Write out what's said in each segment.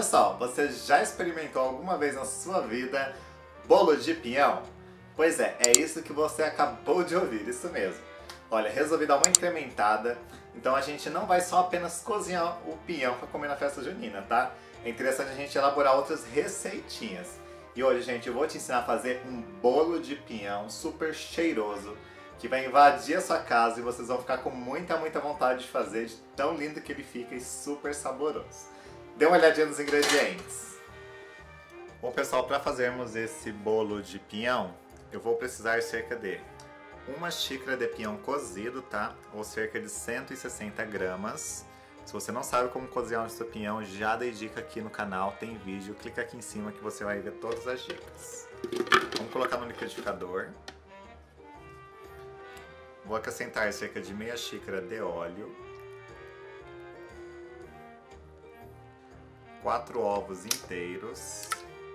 Pessoal, você já experimentou alguma vez na sua vida bolo de pinhão? Pois é isso que você acabou de ouvir, isso mesmo. Olha, resolvi dar uma incrementada, então a gente não vai só apenas cozinhar o pinhão para comer na festa junina, tá? É interessante a gente elaborar outras receitinhas. E hoje, gente, eu vou te ensinar a fazer um bolo de pinhão super cheiroso, que vai invadir a sua casa e vocês vão ficar com muita vontade de fazer, de tão lindo que ele fica e super saboroso. Dê uma olhadinha nos ingredientes. Bom, pessoal, para fazermos esse bolo de pinhão, eu vou precisar cerca de uma xícara de pinhão cozido, tá? Ou cerca de 160 gramas. Se você não sabe como cozinhar o seu pinhão, já dei dica aqui no canal, tem vídeo, clica aqui em cima que você vai ver todas as dicas. Vamos colocar no liquidificador. Vou acrescentar cerca de meia xícara de óleo. 4 ovos inteiros.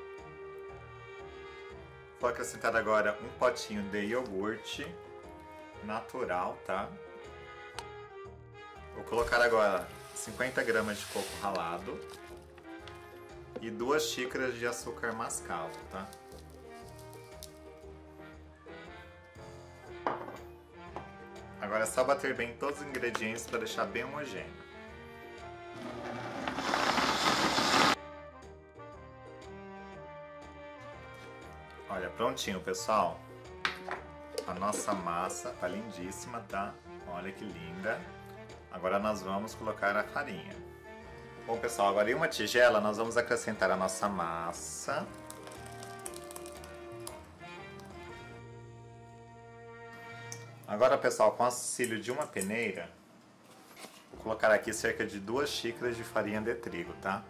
Vou acrescentar agora um potinho de iogurte natural, tá? Vou colocar agora 50 gramas de coco ralado e 2 xícaras de açúcar mascavo, tá? Agora é só bater bem todos os ingredientes para deixar bem homogêneo. Olha, prontinho, pessoal. A nossa massa tá lindíssima, tá? Olha que linda. Agora nós vamos colocar a farinha. Bom, pessoal, agora em uma tigela nós vamos acrescentar a nossa massa. Agora, pessoal, com auxílio de uma peneira, vou colocar aqui cerca de 2 xícaras de farinha de trigo, tá?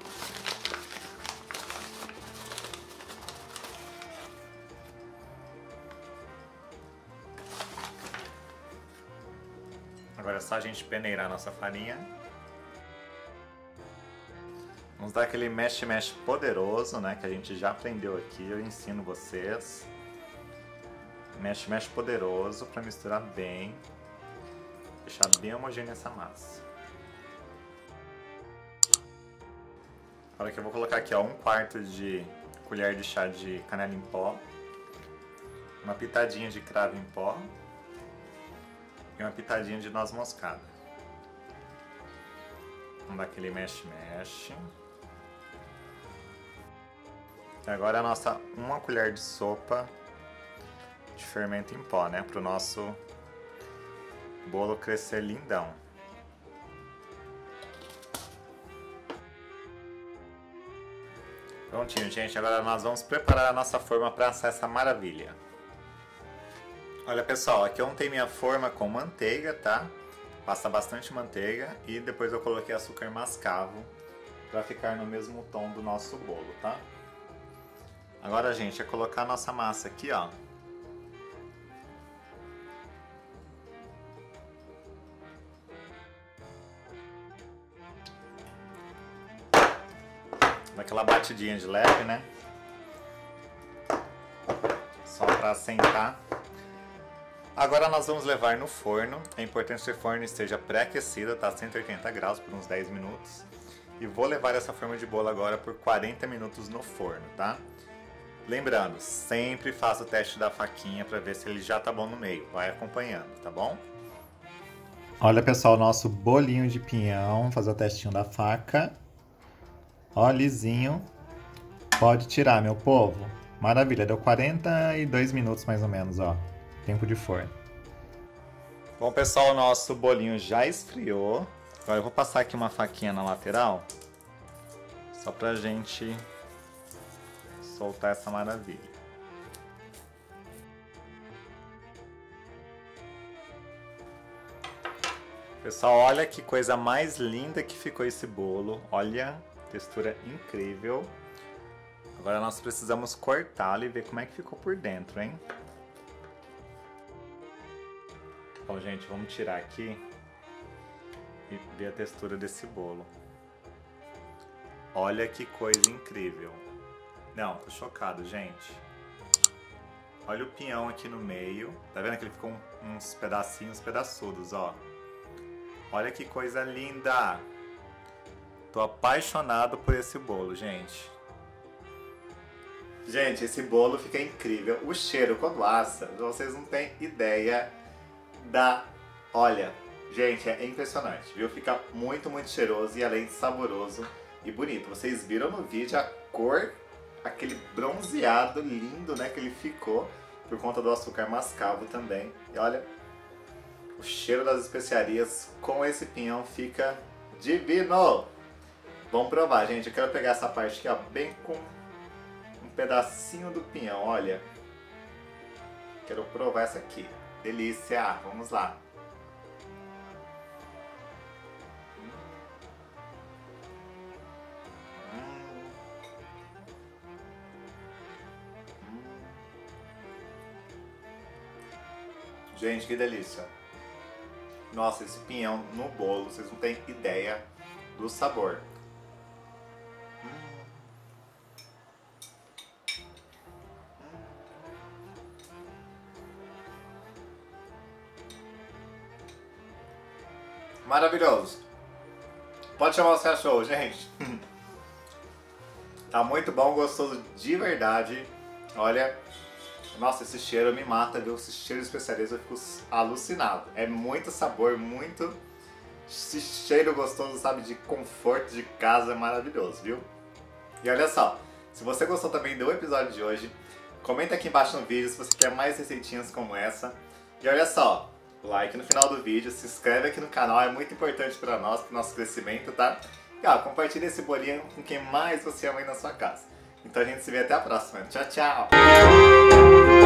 Agora é só a gente peneirar a nossa farinha. Vamos dar aquele mexe-mexe poderoso, né? Que a gente já aprendeu aqui, eu ensino vocês. Mexe-mexe poderoso para misturar bem. Deixar bem homogênea essa massa. Agora que eu vou colocar aqui, ó, 1/4 de colher de chá de canela em pó. Uma pitadinha de cravo em pó. E uma pitadinha de noz moscada. Vamos dar aquele mexe-mexe. E agora a nossa 1 colher de sopa de fermento em pó, né? Para o nosso bolo crescer lindão. Prontinho, gente. Agora nós vamos preparar a nossa forma para assar essa maravilha. Olha, pessoal, aqui eu untei minha forma com manteiga, tá? Passa bastante manteiga e depois eu coloquei açúcar mascavo para ficar no mesmo tom do nosso bolo, tá? Agora, gente, é colocar a nossa massa aqui, ó. Daquela batidinha de leve, né? Só para assentar. Agora nós vamos levar no forno. É importante que o forno esteja pré-aquecido, tá? 180 graus por uns 10 minutos. E vou levar essa forma de bolo agora por 40 minutos no forno, tá? Lembrando, sempre faça o teste da faquinha para ver se ele já tá bom no meio. Vai acompanhando, tá bom? Olha, pessoal, nosso bolinho de pinhão. Vou fazer o testinho da faca. Ó, lisinho. Pode tirar, meu povo. Maravilha, deu 42 minutos mais ou menos, ó. Tempo de forno. Bom, pessoal, o nosso bolinho já esfriou. Agora eu vou passar aqui uma faquinha na lateral, só pra gente soltar essa maravilha. Pessoal, olha que coisa mais linda que ficou esse bolo. Olha, textura incrível. Agora nós precisamos cortá-lo e ver como é que ficou por dentro, hein? Bom, gente, vamos tirar aqui e ver a textura desse bolo. Olha que coisa incrível. Não, tô chocado, gente. Olha o pinhão aqui no meio. Tá vendo que ele ficou uns pedacinhos pedaçudos, ó. Olha que coisa linda. Tô apaixonado por esse bolo, gente. Gente, esse bolo fica incrível. O cheiro quando assa, vocês não têm ideia da... Olha, gente, é impressionante, viu? Fica muito, muito cheiroso e além de saboroso e bonito. Vocês viram no vídeo a cor, aquele bronzeado lindo, né, que ele ficou por conta do açúcar mascavo também. E olha, o cheiro das especiarias com esse pinhão fica divino! Vamos provar, gente. Eu quero pegar essa parte aqui, ó, bem com um pedacinho do pinhão, olha. Quero provar essa aqui. Delícia! Vamos lá. Gente, que delícia! Nossa, esse pinhão no bolo, vocês não têm ideia do sabor. Maravilhoso! Pode chamar os cachorros, gente. Tá muito bom, gostoso de verdade. Olha, nossa, esse cheiro me mata, viu? Esse cheiro de especiarias eu fico alucinado. É muito sabor, muito... Esse cheiro gostoso, sabe, de conforto de casa, é maravilhoso, viu? E olha só, se você gostou também do episódio de hoje, comenta aqui embaixo no vídeo se você quer mais receitinhas como essa. E olha só, like no final do vídeo, se inscreve aqui no canal, é muito importante para nós, para o nosso crescimento, tá? E ó, compartilha esse bolinho com quem mais você ama aí na sua casa. Então a gente se vê até a próxima. Tchau, tchau!